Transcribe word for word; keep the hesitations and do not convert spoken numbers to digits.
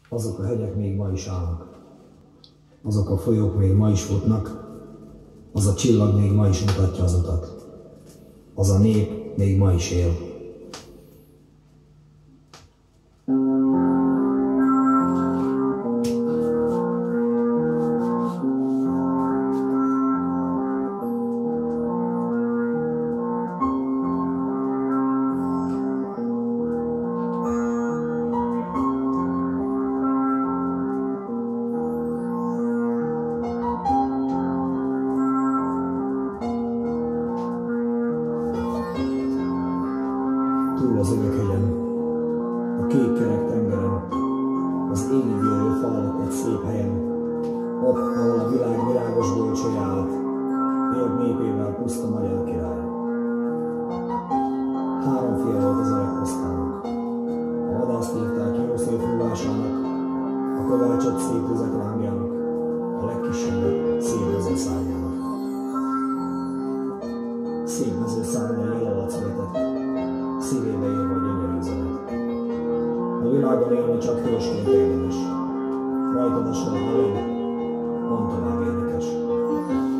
Azok a hegyek még ma is állnak. Azok a folyók még ma is futnak. Az a csillag még ma is mutatja az utat. Az a nép még ma is él. Túl az Önökhegyen, a kék kerek tengeren, az égig jövő fal alatt egy szép helyen, ott, ahol a világ virágos bölcsője állt, élt népével puszta magyar király. Három fia volt az öreg posztának, a vadászt hívták jó szép fúvásának, a kovácsot szép tüzek lángjának, a legkisebbet szélvező szárnyának. Szép mező szárnyai el alatt született, szívébe írva a gyönyörű zenet. A világon élni csak hősként érdemes, rajtad a sor halad, mondd tovább énekes.